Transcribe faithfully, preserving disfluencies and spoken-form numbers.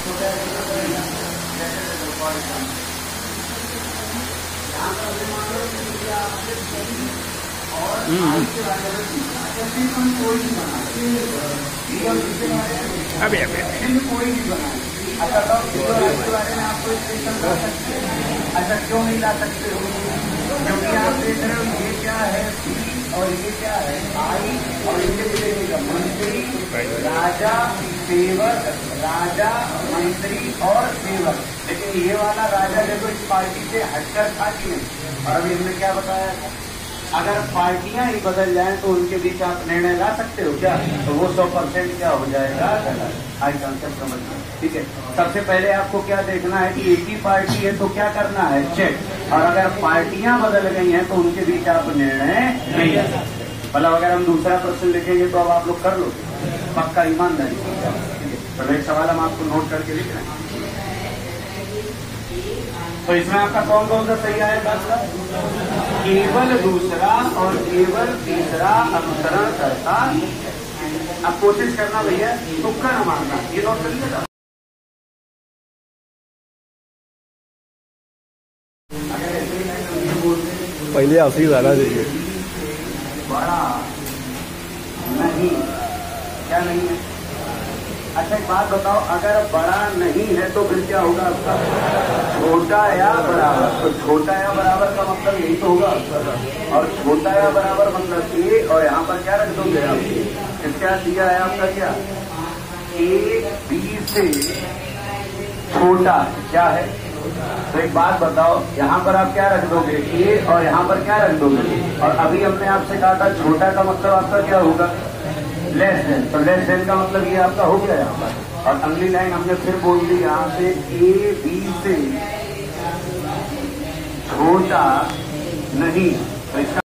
अभी अभी कोई नहीं बना। अच्छा तो इसके बारे में आपको स्टेशन ला सकते हैं। अच्छा क्यों नहीं ला सकते हो? क्योंकि आप देख रहे हो ये क्या है बी और ये क्या है आई और इनके मिलेगा मंत्री, राजा, सेवक, राजा, मंत्री और सेवक। लेकिन ये वाला राजा देखो इस पार्टी से हटकर था कि नहीं? और अभी हमने क्या बताया था, अगर पार्टियां ही बदल जाएं तो उनके बीच आप निर्णय ला सकते हो क्या? तो वो सौ परसेंट क्या हो जाएगा? आई कॉन्सेप्ट समझ में, ठीक है। सबसे पहले आपको क्या देखना है कि एक ही पार्टी है तो क्या करना है, चेक। और अगर पार्टियां बदल गई हैं तो उनके बीच आप निर्णय नहीं ले सकते। मतलब अगर हम दूसरा प्रश्न लिखेंगे तो अब आप लोग कर लो, पक्का ईमानदारी, ठीक है। तो एक सवाल हम आपको नोट करके लिख रहे हैं। तो इसमें आपका कौन कौन सा सही आएगा? केवल दूसरा और केवल तीसरा अनुसरण करता। अब कोशिश करना भैया तुक्का न मारना, ये नोट कर लीजिएगा। पहले आपसे ही ज्यादा चाहिए। बड़ा नहीं, क्या नहीं है? अच्छा एक बात बताओ, अगर बड़ा नहीं है तो फिर क्या होगा आपका? छोटा या बराबर। तो छोटा या बराबर का मतलब यही तो होगा। और छोटा या बराबर मतलब ए, और यहाँ पर क्या रख दोगे आप? क्या दिया है आपका? क्या ए बी से छोटा क्या है? तो एक बात बताओ, यहाँ पर आप क्या रख दोगे? ए, और यहाँ पर क्या रख दोगे? और अभी हमने आपसे कहा था छोटा का मतलब आपका क्या होगा? Less than. तो लेस देन का मतलब ये आपका हो गया यहाँ पर। और अगली लाइन हमने फिर बोल दी यहाँ से ए बी से छोटा नहीं। तो इसका